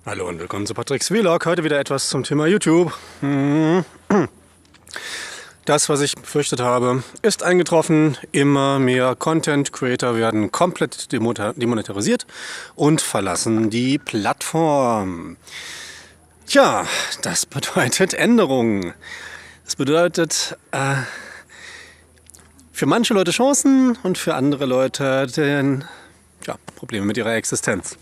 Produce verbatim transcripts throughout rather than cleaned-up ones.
Hallo und willkommen zu Patricks Vlog. Heute wieder etwas zum Thema YouTube. Das, was ich befürchtet habe, ist eingetroffen. Immer mehr Content Creator werden komplett demonetarisiert und verlassen die Plattform. Tja, das bedeutet Änderungen. Das bedeutet äh, für manche Leute Chancen und für andere Leute den, ja, Probleme mit ihrer Existenz.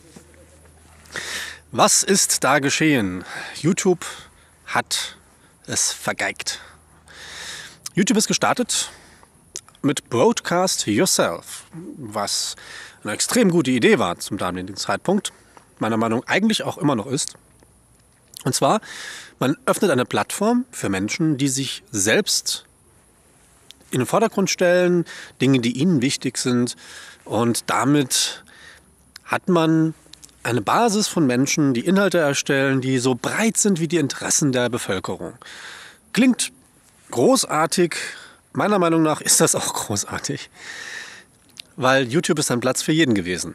Was ist da geschehen? YouTube hat es vergeigt. YouTube ist gestartet mit Broadcast Yourself, was eine extrem gute Idee war zum damaligen Zeitpunkt, meiner Meinung nach eigentlich auch immer noch ist. Und zwar, man öffnet eine Plattform für Menschen, die sich selbst in den Vordergrund stellen, Dinge, die ihnen wichtig sind, und damit hat man eine Basis von Menschen, die Inhalte erstellen, die so breit sind wie die Interessen der Bevölkerung. Klingt großartig. Meiner Meinung nach ist das auch großartig, weil YouTube ist ein Platz für jeden gewesen.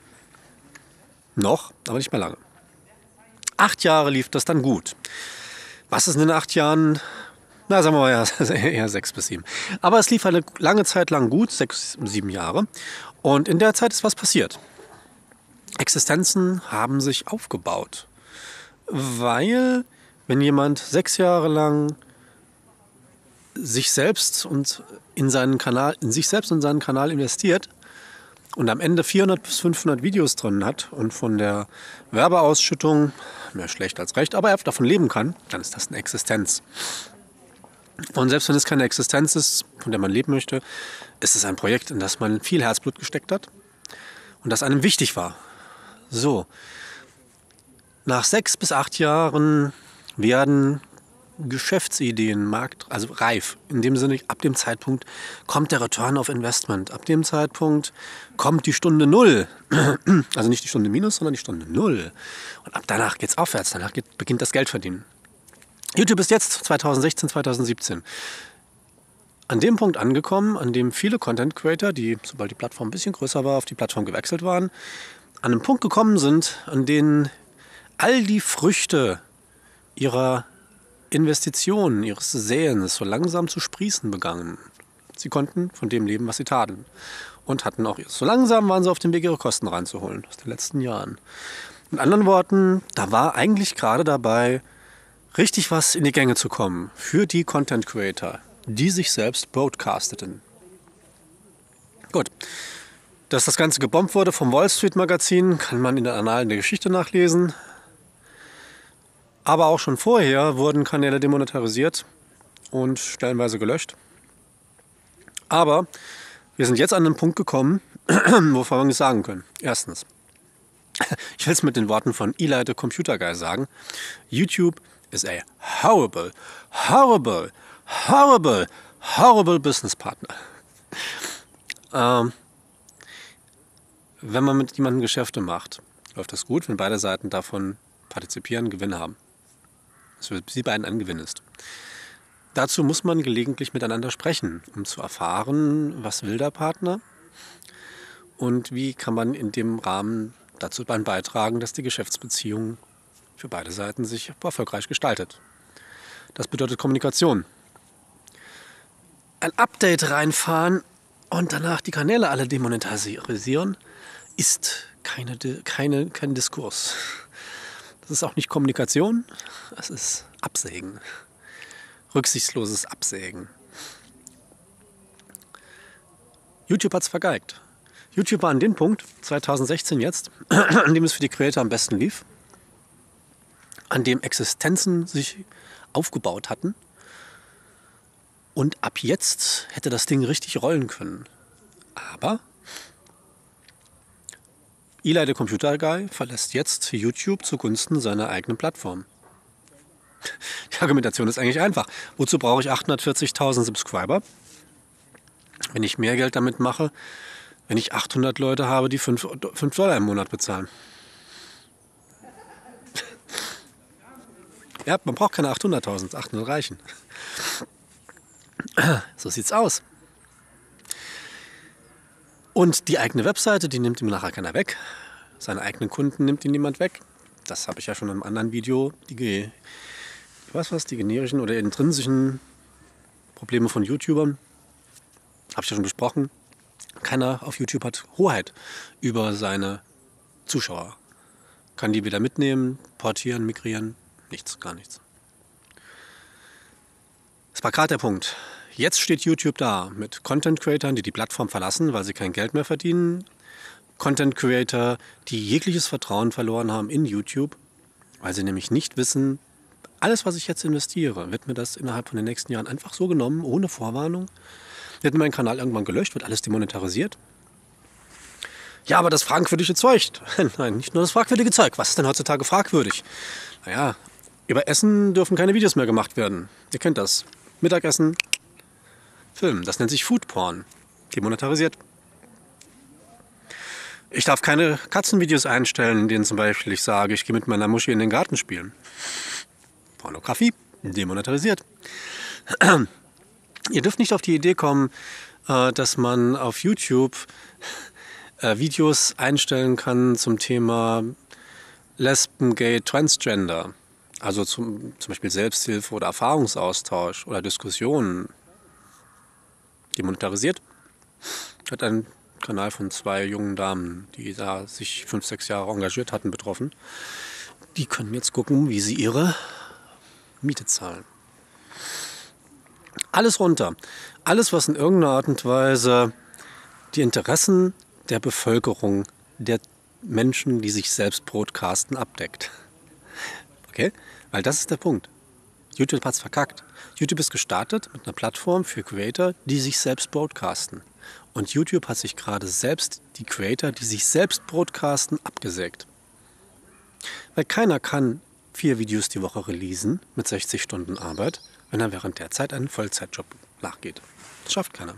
Noch, aber nicht mehr lange. Acht Jahre lief das dann gut. Was ist in den acht Jahren? Na, sagen wir mal ja, eher sechs bis sieben. Aber es lief eine lange Zeit lang gut, sechs, sieben Jahre. Und in der Zeit ist was passiert. Existenzen haben sich aufgebaut, weil wenn jemand sechs Jahre lang sich selbst und in seinen Kanal, in sich selbst und seinen Kanal investiert und am Ende vierhundert bis fünfhundert Videos drin hat und von der Werbeausschüttung, mehr schlecht als recht, aber er davon leben kann, dann ist das eine Existenz. Und selbst wenn es keine Existenz ist, von der man leben möchte, ist es ein Projekt, in das man viel Herzblut gesteckt hat und das einem wichtig war. So, nach sechs bis acht Jahren werden Geschäftsideen markt, also reif. In dem Sinne, ab dem Zeitpunkt kommt der Return of Investment. Ab dem Zeitpunkt kommt die Stunde Null. Also nicht die Stunde Minus, sondern die Stunde Null. Und ab danach geht es aufwärts. Danach geht, beginnt das Geldverdienen. YouTube ist jetzt zweitausendsechzehn, zweitausendsiebzehn an dem Punkt angekommen, an dem viele Content Creator, die, sobald die Plattform ein bisschen größer war, auf die Plattform gewechselt waren, an einen Punkt gekommen sind, an denen all die Früchte ihrer Investitionen, ihres Säens so langsam zu sprießen begannen. Sie konnten von dem leben, was sie taten. Und hatten auch, so langsam waren sie auf dem Weg, ihre Kosten reinzuholen aus den letzten Jahren. Mit anderen Worten, da war eigentlich gerade dabei, richtig was in die Gänge zu kommen für die Content Creator, die sich selbst broadcasteten. Gut. Dass das Ganze gebombt wurde vom Wall Street Magazin, kann man in den Annalen der Geschichte nachlesen. Aber auch schon vorher wurden Kanäle demonetarisiert und stellenweise gelöscht. Aber wir sind jetzt an den Punkt gekommen, wo wir es sagen können. Erstens, ich will es mit den Worten von Eli the Computer Guy sagen, YouTube is a horrible, horrible, horrible, horrible business partner. Ähm, Wenn man mit jemandem Geschäfte macht, läuft das gut, wenn beide Seiten davon partizipieren, Gewinn haben. Das für sie beiden ein Gewinn ist. Dazu muss man gelegentlich miteinander sprechen, um zu erfahren, was will der Partner und wie kann man in dem Rahmen dazu beitragen, dass die Geschäftsbeziehung für beide Seiten sich erfolgreich gestaltet. Das bedeutet Kommunikation. Ein Update reinfahren und danach die Kanäle alle demonetarisieren, ist keine, keine, kein Diskurs. Das ist auch nicht Kommunikation, das ist Absägen. Rücksichtsloses Absägen. YouTube hat es vergeigt. YouTube war an dem Punkt, zweitausendsechzehn jetzt, an dem es für die Creator am besten lief, an dem Existenzen sich aufgebaut hatten. Und ab jetzt hätte das Ding richtig rollen können. Aber Eli the Computer Guy verlässt jetzt YouTube zugunsten seiner eigenen Plattform. Die Argumentation ist eigentlich einfach. Wozu brauche ich achthundertvierzigtausend Subscriber, wenn ich mehr Geld damit mache, wenn ich achthundert Leute habe, die fünf Dollar im Monat bezahlen? Ja, man braucht keine achthunderttausend, achthundert reichen. So sieht's aus. Und die eigene Webseite, die nimmt ihm nachher keiner weg. Seine eigenen Kunden nimmt ihm niemand weg. Das habe ich ja schon in einem anderen Video, die, ich weiß was, die generischen oder intrinsischen Probleme von YouTubern, habe ich ja schon besprochen. Keiner auf YouTube hat Hoheit über seine Zuschauer. Kann die wieder mitnehmen, portieren, migrieren, nichts, gar nichts. Das war gerade der Punkt. Jetzt steht YouTube da mit Content-Creatern, die die Plattform verlassen, weil sie kein Geld mehr verdienen. Content-Creator, die jegliches Vertrauen verloren haben in YouTube, weil sie nämlich nicht wissen, alles, was ich jetzt investiere, wird mir das innerhalb von den nächsten Jahren einfach so genommen, ohne Vorwarnung. Wird mein Kanal irgendwann gelöscht, wird alles demonetarisiert. Ja, aber das fragwürdige Zeug. Nein, nicht nur das fragwürdige Zeug. Was ist denn heutzutage fragwürdig? Naja, über Essen dürfen keine Videos mehr gemacht werden. Ihr kennt das. Mittagessen, Film. Das nennt sich Foodporn. Demonetarisiert. Ich darf keine Katzenvideos einstellen, in denen zum Beispiel ich sage, ich gehe mit meiner Muschi in den Garten spielen. Pornografie, demonetarisiert. Ihr dürft nicht auf die Idee kommen, dass man auf YouTube Videos einstellen kann zum Thema Lesben, Gay, Transgender. Also zum, zum Beispiel Selbsthilfe oder Erfahrungsaustausch oder Diskussionen. Demonetarisiert. Hat ein Kanal von zwei jungen Damen, die da sich fünf, sechs Jahre engagiert hatten, betroffen. Die können jetzt gucken, wie sie ihre Miete zahlen. Alles runter. Alles, was in irgendeiner Art und Weise die Interessen der Bevölkerung, der Menschen, die sich selbst broadcasten, abdeckt. Okay? Weil das ist der Punkt. YouTube hat es verkackt. YouTube ist gestartet mit einer Plattform für Creator, die sich selbst broadcasten. Und YouTube hat sich gerade selbst die Creator, die sich selbst broadcasten, abgesägt. Weil keiner kann vier Videos die Woche releasen mit sechzig Stunden Arbeit, wenn er während der Zeit einen Vollzeitjob nachgeht. Das schafft keiner.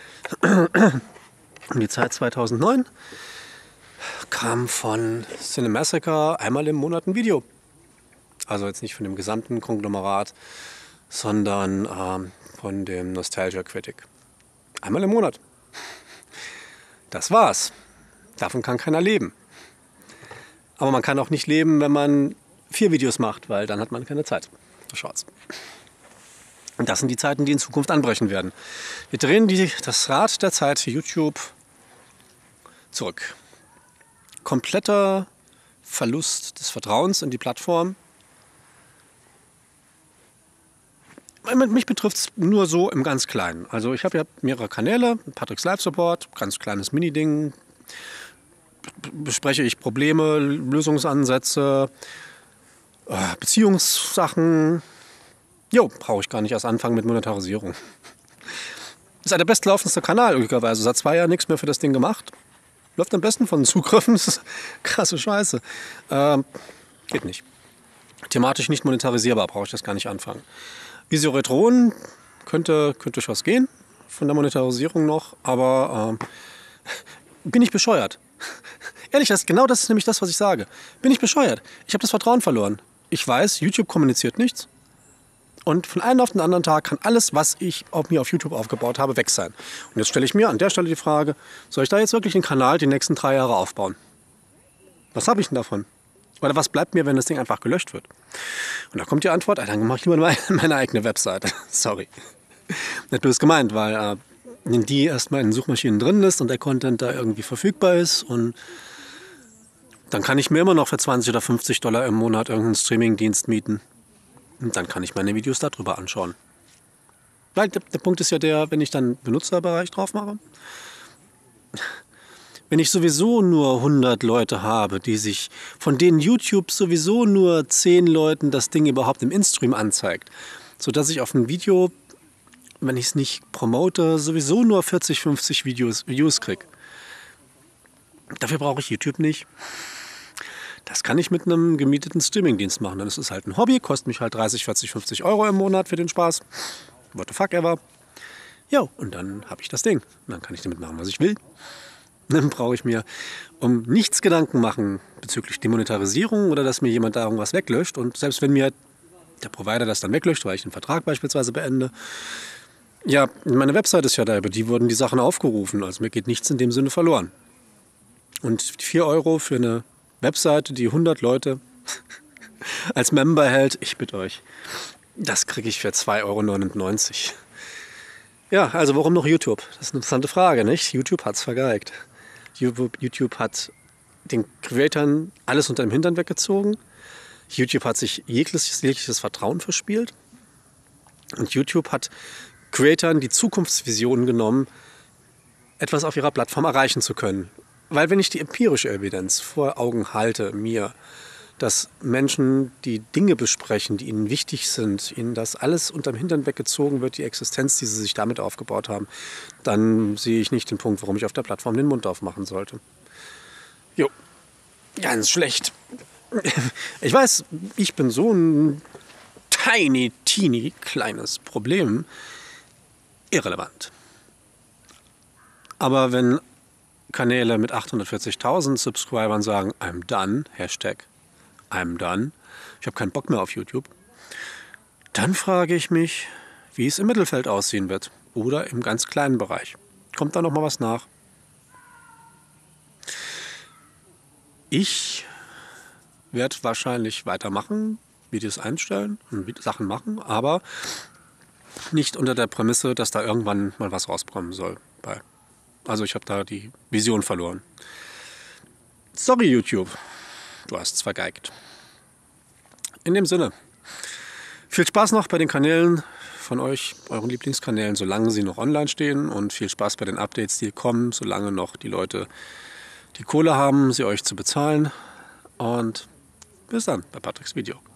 Um die Zeit zweitausendneun kam von Cinemassacre einmal im Monat ein Video. Also jetzt nicht von dem gesamten Konglomerat, sondern ähm, von dem Nostalgia Critic. Einmal im Monat. Das war's. Davon kann keiner leben. Aber man kann auch nicht leben, wenn man vier Videos macht, weil dann hat man keine Zeit. So schaut's. Und das sind die Zeiten, die in Zukunft anbrechen werden. Wir drehen die, das Rad der Zeit YouTube zurück. Kompletter Verlust des Vertrauens in die Plattform. Mich betrifft es nur so im ganz Kleinen. Also ich habe ja mehrere Kanäle, Patrick's Live Support, ganz kleines Mini-Ding. Bespreche ich Probleme, Lösungsansätze, Beziehungssachen. Jo, brauche ich gar nicht erst anfangen mit Monetarisierung. Das ist ja der bestlaufendste Kanal, üblicherweise. Seit zwei Jahren nichts mehr für das Ding gemacht. Läuft am besten von den Zugriffen. Das ist krasse Scheiße. Ähm, geht nicht. Thematisch nicht monetarisierbar, brauche ich das gar nicht anfangen. Visio Retron könnte, könnte durchaus gehen, von der Monetarisierung noch, aber ähm, bin ich bescheuert. Ehrlich, das, genau das ist nämlich das, was ich sage. Bin ich bescheuert. Ich habe das Vertrauen verloren. Ich weiß, YouTube kommuniziert nichts. Und von einem auf den anderen Tag kann alles, was ich auf mir auf YouTube aufgebaut habe, weg sein. Und jetzt stelle ich mir an der Stelle die Frage, soll ich da jetzt wirklich einen Kanal die nächsten drei Jahre aufbauen? Was habe ich denn davon? Oder was bleibt mir, wenn das Ding einfach gelöscht wird? Und da kommt die Antwort, dann mache ich lieber meine, meine eigene Webseite. Sorry. Nicht böse gemeint, weil äh, die erstmal in den Suchmaschinen drin ist und der Content da irgendwie verfügbar ist. Und dann kann ich mir immer noch für zwanzig oder fünfzig Dollar im Monat irgendeinen Streamingdienst mieten. Und dann kann ich meine Videos darüber anschauen. Weil der, der Punkt ist ja der, wenn ich dann Benutzerbereich drauf mache, wenn ich sowieso nur hundert Leute habe, die sich, von denen YouTube sowieso nur zehn Leuten das Ding überhaupt im InStream anzeigt, sodass ich auf ein Video, wenn ich es nicht promote, sowieso nur vierzig, fünfzig Videos, Views kriege. Dafür brauche ich YouTube nicht. Das kann ich mit einem gemieteten Streamingdienst machen. Das ist halt ein Hobby, kostet mich halt dreißig, vierzig, fünfzig Euro im Monat für den Spaß. What the fuck ever. Ja, und dann habe ich das Ding. Und dann kann ich damit machen, was ich will. Dann brauche ich mir um nichts Gedanken machen bezüglich Demonetarisierung oder dass mir jemand da irgendwas weglöscht. Und selbst wenn mir der Provider das dann weglöscht, weil ich den Vertrag beispielsweise beende, ja, meine Website ist ja da, über die wurden die Sachen aufgerufen. Also mir geht nichts in dem Sinne verloren. Und vier Euro für eine Webseite, die hundert Leute als Member hält, ich bitte euch, das kriege ich für zwei Euro neunundneunzig. Ja, also warum noch YouTube? Das ist eine interessante Frage, nicht? YouTube hat es vergeigt. YouTube, YouTube hat den Creatoren alles unter dem Hintern weggezogen. YouTube hat sich jegliches, jegliches Vertrauen verspielt. Und YouTube hat Creatoren die Zukunftsvisionen genommen, etwas auf ihrer Plattform erreichen zu können. Weil wenn ich die empirische Evidenz vor Augen halte, mir, dass Menschen, die Dinge besprechen, die ihnen wichtig sind, ihnen das alles unterm Hintern weggezogen wird, die Existenz, die sie sich damit aufgebaut haben, dann sehe ich nicht den Punkt, warum ich auf der Plattform den Mund aufmachen sollte. Jo, ganz schlecht. Ich weiß, ich bin so ein tiny, teeny, kleines Problem. Irrelevant. Aber wenn Kanäle mit achthundertvierzigtausend Subscribern sagen, I'm done, Hashtag I'm done, ich habe keinen Bock mehr auf YouTube, dann frage ich mich, wie es im Mittelfeld aussehen wird oder im ganz kleinen Bereich. Kommt da noch mal was nach? Ich werde wahrscheinlich weitermachen, Videos einstellen und Sachen machen, aber nicht unter der Prämisse, dass da irgendwann mal was rauskommen soll. Bei. Also ich habe da die Vision verloren. Sorry YouTube, du hast es vergeigt. In dem Sinne, viel Spaß noch bei den Kanälen von euch, euren Lieblingskanälen, solange sie noch online stehen, und viel Spaß bei den Updates, die kommen, solange noch die Leute die Kohle haben, sie euch zu bezahlen. Und bis dann bei Patricks Video.